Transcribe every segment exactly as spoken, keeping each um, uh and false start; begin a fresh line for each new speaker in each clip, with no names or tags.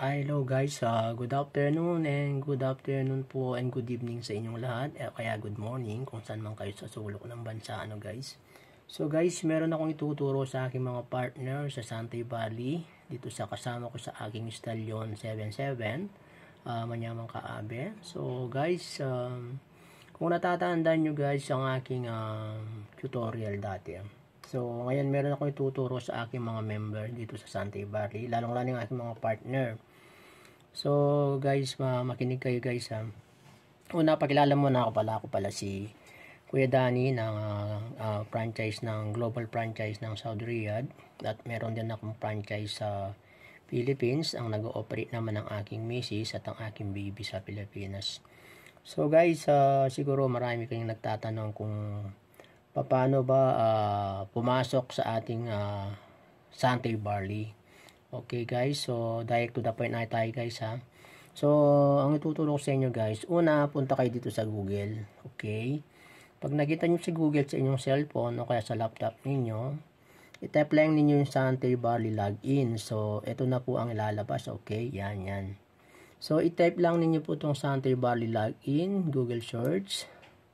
Hello guys, uh, good afternoon and good afternoon po and good evening sa inyong lahat. Eh, kaya good morning kung saan man kayo sa sulok ng bansa ano guys. So guys, meron akong ituturo sa aking mga partner sa Santay Valley dito sa kasama ko sa aking Stallion seventy-seven, uh, Manyamang Kaabe. So guys, um, kung natatandaan nyo guys ang aking uh, tutorial dati. So, ngayon meron ako ituturo sa aking mga member dito sa Santay Valley, lalong-lalo yung aking mga partner. So, guys, makinig kayo guys ha. Una, pakilala muna ako pala, ako pala si Kuya Danny ng uh, uh, franchise ng Global Franchise ng Saudi Riyadh. At meron din akong franchise sa Philippines, ang nag-ooperate naman ng aking misis at ang aking baby sa Pilipinas. So, guys, uh, siguro marami kayong nagtatanong kung paano ba uh, pumasok sa ating uh, Santay Valley. Okay guys, so direct to the point na tayo guys ha. So ang ituturo ko sa inyo guys, una punta kayo dito sa Google. Okay, pag nakita nyo si Google sa inyong cellphone o kaya sa laptop ninyo, i-type lang ninyo yung Santay Valley login. So ito na po ang ilalabas. Okay, yan yan. So i-type lang ninyo po itong Santay Valley login, Google search.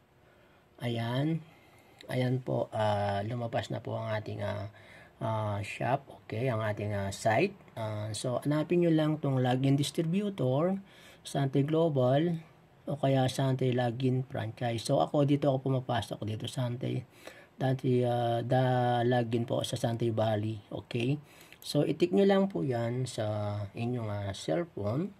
Ayan. Ayan po, uh, lumabas na po ang ating uh, uh, shop, okay, ang ating uh, site. Uh, so, hanapin nyo lang itong login distributor, Santay Global, o kaya Santay Login Franchise. So, ako dito ako pumapasok dito, Santay, dati, uh, the login po sa Santay Valley, okay. So, itik nyo lang po yan sa inyong uh, cellphone.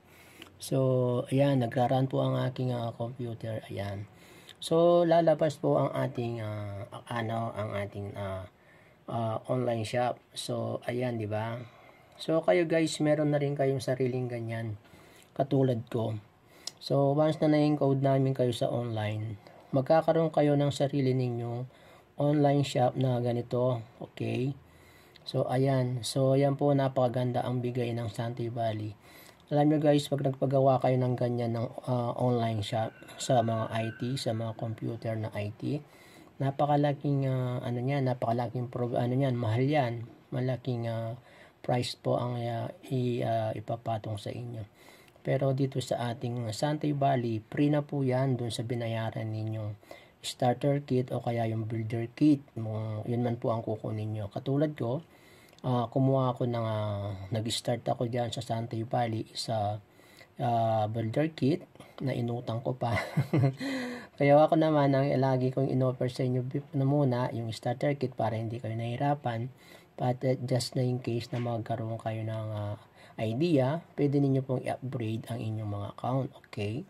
So, ayan, nagra-run po ang aking uh, computer, ayan. So, lalabas po ang ating uh, ano, ang ating uh, uh, online shop. So, ayan, 'di ba? So, kayo guys, meron na rin kayong sariling ganyan katulad ko. So, once na na-encode namin kayo sa online, magkakaroon kayo ng sarili ninyong online shop na ganito, okay? So, ayan. So, ayan po, napakaganda ang bigay ng Santay Valley. Alam nyo guys, pag nagpagawa kayo ng ganyan ng uh, online shop sa mga I T, sa mga computer na I T, napakalaking uh, ano niyan, napakalaking pro, ano niyan, mahal yan. Malaking uh, price po ang uh, i, uh, ipapatong sa inyo. Pero dito sa ating Santay Valley, free na po yan dun sa binayaran ninyong starter kit o kaya yung builder kit. Yun man po ang kukunin nyo. Katulad ko, Uh, kumuha ako ng uh, nag-start ako diyan sa Santay Valley sa uh, builder kit na inutang ko pa. Kaya ako naman ang lagi kong inoffer sa inyo na muna yung starter kit para hindi kayo nahirapan, but uh, just na in case na magkaroon kayo ng uh, idea, pwede niyo pong i-upgrade ang inyong mga account, okay?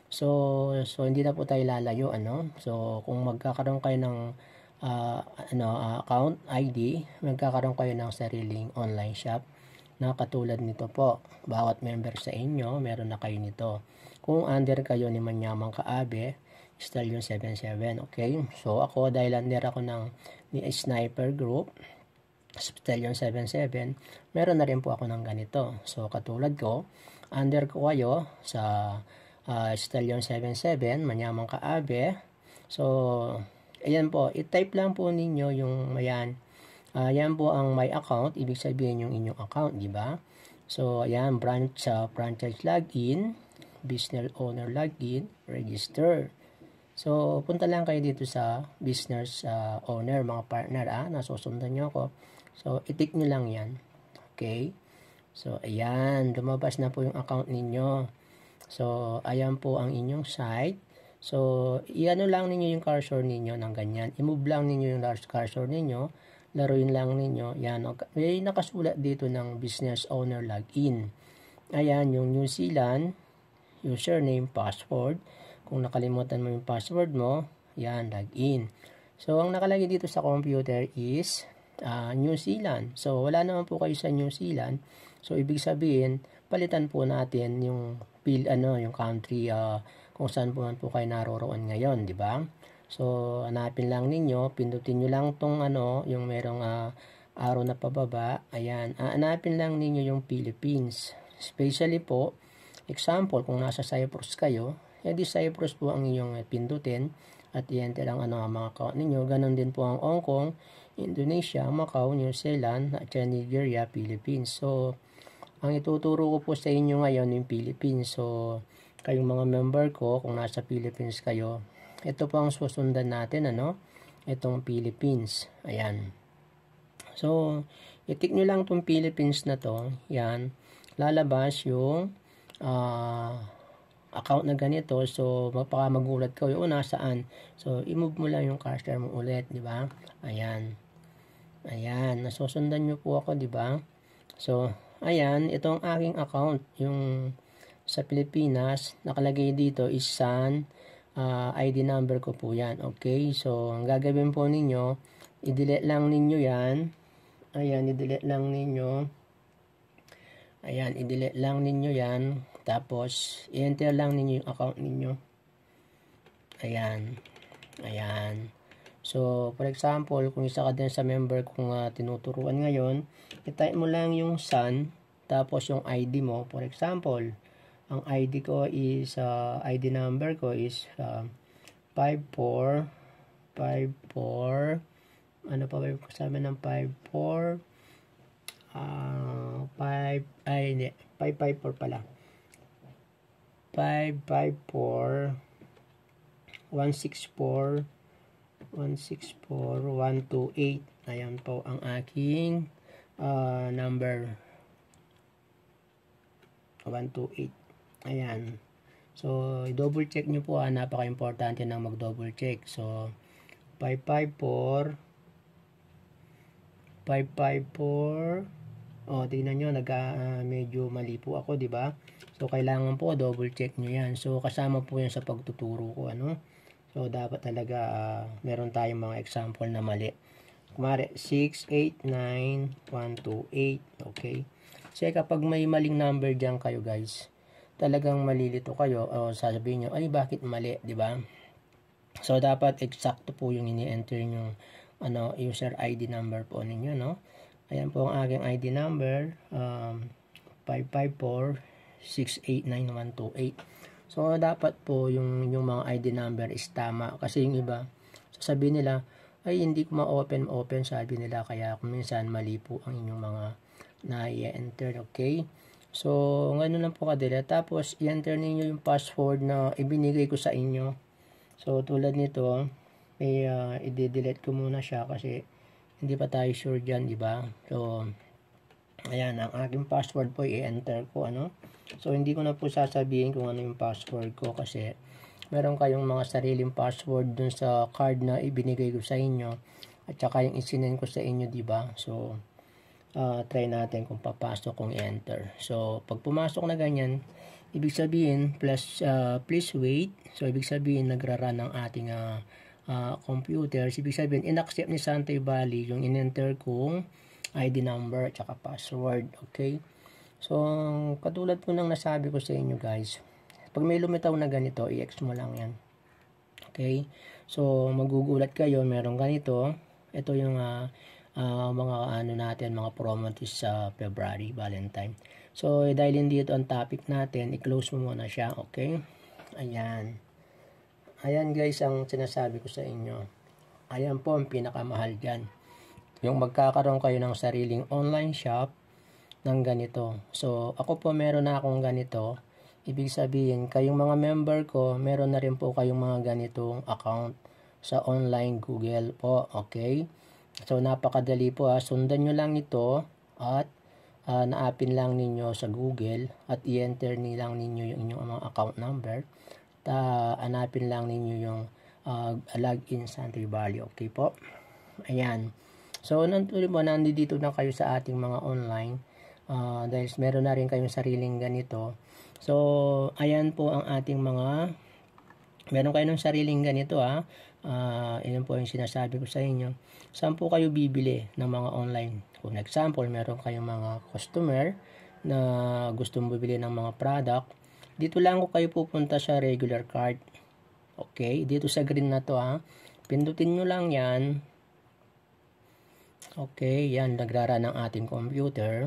So so hindi na po tayo lalayo ano. So kung magkakaroon kayo ng Uh, ano, uh, account I D, magkakaroon kayo ng sariling online shop na katulad nito po. Bawat member sa inyo, meron na kayo nito. Kung under kayo ni Manyamang Kaabe, Stallion seventy-seven, okay? So, ako, dahil under ako ng ni Sniper Group, Stallion seventy-seven, meron na rin po ako ng ganito. So, katulad ko, under ko kayo sa uh, Stallion seventy-seven, Manyamang Kaabe. So, ayan po, i-type lang po ninyo yung ayan. Uh, yan po ang my account, ibig sabihin yung inyong account, di ba? So, ayan, branch sa uh, franchise login, business owner login, register. So, punta lang kayo dito sa business uh, owner, mga partner, ah, nasusundan nyo ako. So, itik nyo lang yan. Okay? So, ayan, lumabas na po yung account ninyo. So, ayan po ang inyong site. So, iano lang ninyo yung cursor ninyo ng ganyan. I-move lang ninyo yung cursor ninyo. Laruin lang ninyo. Yan. May nakasulat dito ng business owner login. Ayan, yung New Zealand, username, password. Kung nakalimutan mo yung password mo, yan, login. So, ang nakalagay dito sa computer is uh, New Zealand. So, wala naman po kayo sa New Zealand. So, ibig sabihin, palitan po natin yung, ano, yung country, uh, kung saan po man po kayo naroroon ngayon, di ba? So, hanapin lang ninyo, pindutin nyo lang tong ano, yung merong uh, arrow na pababa. Ayan, uh, hanapin lang ninyo yung Philippines. Especially po, example, kung nasa Cyprus kayo, edi Cyprus po ang inyong pindutin at i-enter ang ano, mga account ninyo. Ganon din po ang Hong Kong, Indonesia, Macau, New Zealand, at Nigeria, Philippines. So, ang ituturo ko po sa inyo ngayon yung Philippines. So, kayong mga member ko, kung nasa Philippines kayo, ito po ang susundan natin, ano? Itong Philippines. Ayan. So, i-tick nyo lang itong Philippines na to. Yan. Lalabas yung uh, account na ganito. So, baka magulat kayo, o nasaan? So, i-move mo lang yung cursor mo ulit, di ba? Ayan. Ayan. Nasusundan nyo po ako, di ba? So, ayan. Itong aking account. Yung sa Pilipinas, nakalagay dito is San. Uh, I D number ko po yan. Okay? So, ang gagawin po ninyo, i-delete lang ninyo yan. Ayan, i-delete lang ninyo. Ayan, i-delete lang ninyo yan. Tapos, i-enter lang ninyo yung account ninyo. Ayan. Ayan. So, for example, kung isa ka din sa member kung uh, tinuturuan ngayon, i-type mo lang yung San, tapos yung I D mo. For example, ang I D ko is, uh, I D number ko is uh, five four five four, ano pa ba yung kasama ng five four, uh, five, ay hindi, five five four pala, five five four, one six four, one six four, one two eight. Ayan po ang aking uh, number, one two eight. Ayan. So, double check nyo po, ah, napaka-importante nang mag-double check. So, five five four, five five four, oh, tingnan nyo, nag, uh, medyo mali po ako, di ba? So, kailangan po, double check nyo yan. So, kasama po yan sa pagtuturo ko, ano? So, dapat talaga, uh, meron tayong mga example na mali. Kumari, six eight nine one two eight, okay? Kasi kapag may maling number dyan kayo, guys, talagang malilito kayo o sasabihin nyo, ay bakit mali, di ba? So, dapat eksakto po yung ini-enter yung ano, user I D number po ninyo, no? Ayan po ang aking I D number, um, five five four, six eight nine one two eight. So, dapat po yung, yung mga I D number is tama. Kasi yung iba, sasabihin nila, ay hindi ko ma-open, open, sabi nila, kaya kung minsan mali po ang inyong mga na-i-enter, okay? So, gano'n lang po kadali. Tapos, i-enter ninyo yung password na ibinigay ko sa inyo. So, tulad nito, may uh, i-delete ko muna siya kasi hindi pa tayo sure dyan, di ba? So, ayan, ang aking password po, i-enter ko, ano? So, hindi ko na po sasabihin kung ano yung password ko kasi meron kayong mga sariling password dun sa card na ibinigay ko sa inyo at saka yung isinend ko sa inyo, di ba? So, Uh, try natin kung papasok kung enter. So, pag pumasok na ganyan, ibig sabihin, plus, uh, please wait. So, ibig sabihin, nagra-run ang ating uh, uh, computer. So, ibig sabihin, in-accept ni Santay Valley yung in-enter kong I D number at saka password. Okay? So, katulad po ng nasabi ko sa inyo, guys. Pag may lumitaw na ganito, i-X mo lang yan. Okay? So, magugulat kayo, meron ganito. Ito yung uh, Uh, mga ano natin, mga promotes sa uh, February, Valentine. So, dahil hindi ito ang topic natin, i-close mo muna siya, okay? Ayan. Ayan guys, ang sinasabi ko sa inyo. Ayan po ang pinakamahal dyan. Yung magkakaroon kayo ng sariling online shop ng ganito. So, ako po meron na akong ganito. Ibig sabihin, kayong mga member ko, meron na rin po kayong mga ganitong account sa online Google po, okay? So, napakadali po ha. Sundan nyo lang ito at uh, na-appin lang ninyo sa Google at i-enter nilang ninyo yung inyong mga account number. Ta anapin lang ninyo yung uh, login sa Santay Valley. Okay po? Ayan. So, nantuloy po, nandito na kayo sa ating mga online uh, dahil meron na rin kayong sariling ganito. So, ayan po ang ating mga meron kayo ng sariling ganito ha. Uh, yun po yung sinasabi ko sa inyo. Saan po kayo bibili ng mga online? Kung example, meron kayong mga customer na gustong bibili ng mga product, dito lang ko kayo pupunta sa regular cart. Okay? Dito sa green na to ha. Pindutin nyo lang yan. Okay, yan. Nagrara ng ating computer.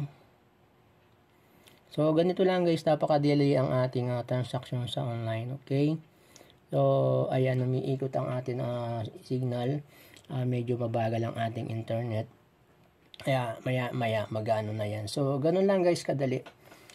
So, ganito lang guys. Napakadali ang ating uh, transaction sa online. Okay? So, ayan, umiikot ang ating uh, signal. Uh, medyo mabagal ang ating internet. Kaya, maya, maya, magano na yan. So, ganun lang guys, kadali.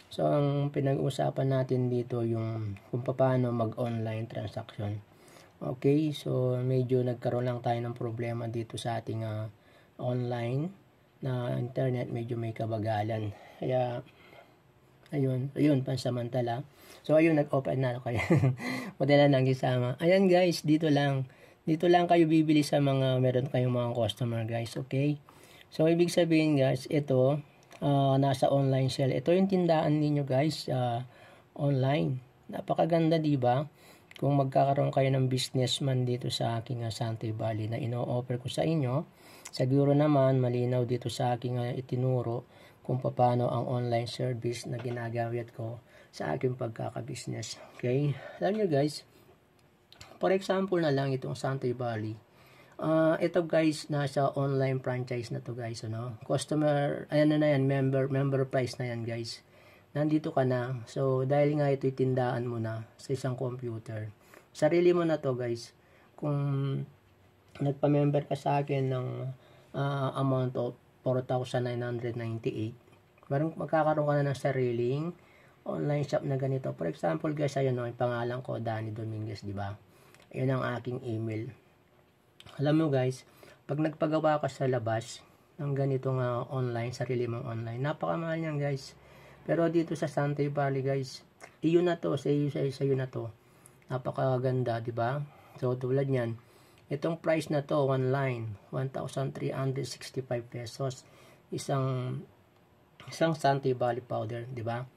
So, ang pinag-uusapan natin dito yung kung paano mag-online transaction. Okay, so medyo nagkaroon lang tayo ng problema dito sa ating uh, online na internet, medyo may kabagalan. Kaya, ayun, ayun, pansamantala. So, ayun, nag-open na kayo. Madala lang isama. Ayan guys, dito lang. Dito lang kayo bibili sa mga, meron kayong mga customer guys, okay? So, ibig sabihin guys, ito, Uh, nasa online sale. Ito yung tindahan ninyo guys, uh, online. Napakaganda, di ba? Kung magkakaroon kayo ng businessman dito sa aking uh, Santay Valley na ino-offer ko sa inyo, siguro naman malinaw dito sa aking uh, itinuro kung paano ang online service na ginagawit ko sa aking pagkaka-business. Okay? Alam nyo guys, for example na lang itong Santay Valley. Uh, ito guys, nasa online franchise na to guys, ano? Customer, ayan na na yan, member, member price na yan guys. Nandito ka na. So, dahil nga ito'y tindaan mo na sa isang computer. Sarili mo na to guys. Kung nagpa-member ka sa akin ng uh, amount of four thousand nine hundred ninety-eight, parang magkakaroon ka na ng sariling online shop na ganito. For example guys, ayun o, yung pangalan ko, Danny Dominguez, di ba? Ayun ang aking email. Alam mo guys, pag nagpagawa ka sa labas ng ganitong uh, online, sarili mong online, napakamahal niyan guys. Pero dito sa Santay Valley guys, iyo na to, sa iyo, sa iyo, sa iyo na to. Napakaganda, di ba? So tulad niyan, itong price na to, one line, one thousand three hundred sixty-five pesos. Isang isang Santay Valley powder, di ba?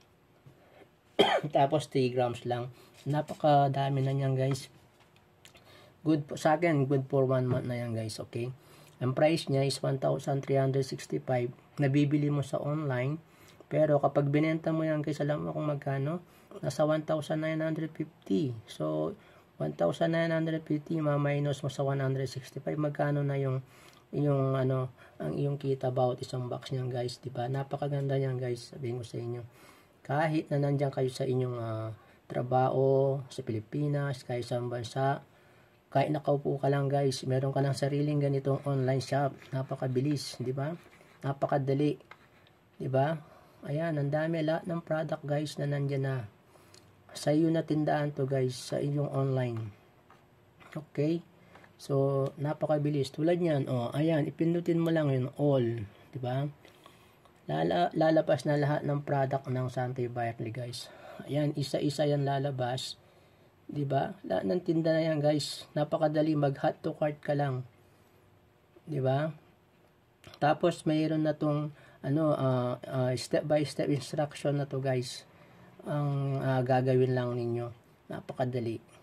Tapos three grams lang. Napakadami na niyan guys. Good po, sa akin, good for one month na yan guys, okay? Ang price niya is one thousand three hundred sixty-five. Nabibili mo sa online. Pero kapag binenta mo yan guys, alam mo kung magkano? Nasa one thousand nine hundred fifty. So, one thousand nine hundred fifty ma-minus mo sa one hundred sixty-five. Magkano na yung, yung ano, ang iyong kita about isang box niyan guys, diba? Napakaganda niyan guys, sabihin ko sa inyo. Kahit na nandiyan kayo sa inyong uh, trabaho, sa Pilipinas, kahit sa bansa, kahit nakaupo ka lang guys, meron ka ng sariling ganitong online shop. Napakabilis, di ba? Napakadali. Di ba? Ayan, ang dami lahat ng product guys na nandiyan na. Sa iyo na tindahan to guys, sa inyong online. Okay? So, napakabilis. Tulad niyan, oh, ayan, ipindutin mo lang yun, all. Di ba? Lala, lalabas na lahat ng product ng Santay Valley guys. Ayan, isa-isa yan lalabas. Diba? Lahat ng tinda na yan guys. Napakadali, mag hot to cart ka lang. Diba? Tapos mayroon na tong ano, uh, uh, step by step instruction na to guys. Ang uh, gagawin lang ninyo. Napakadali.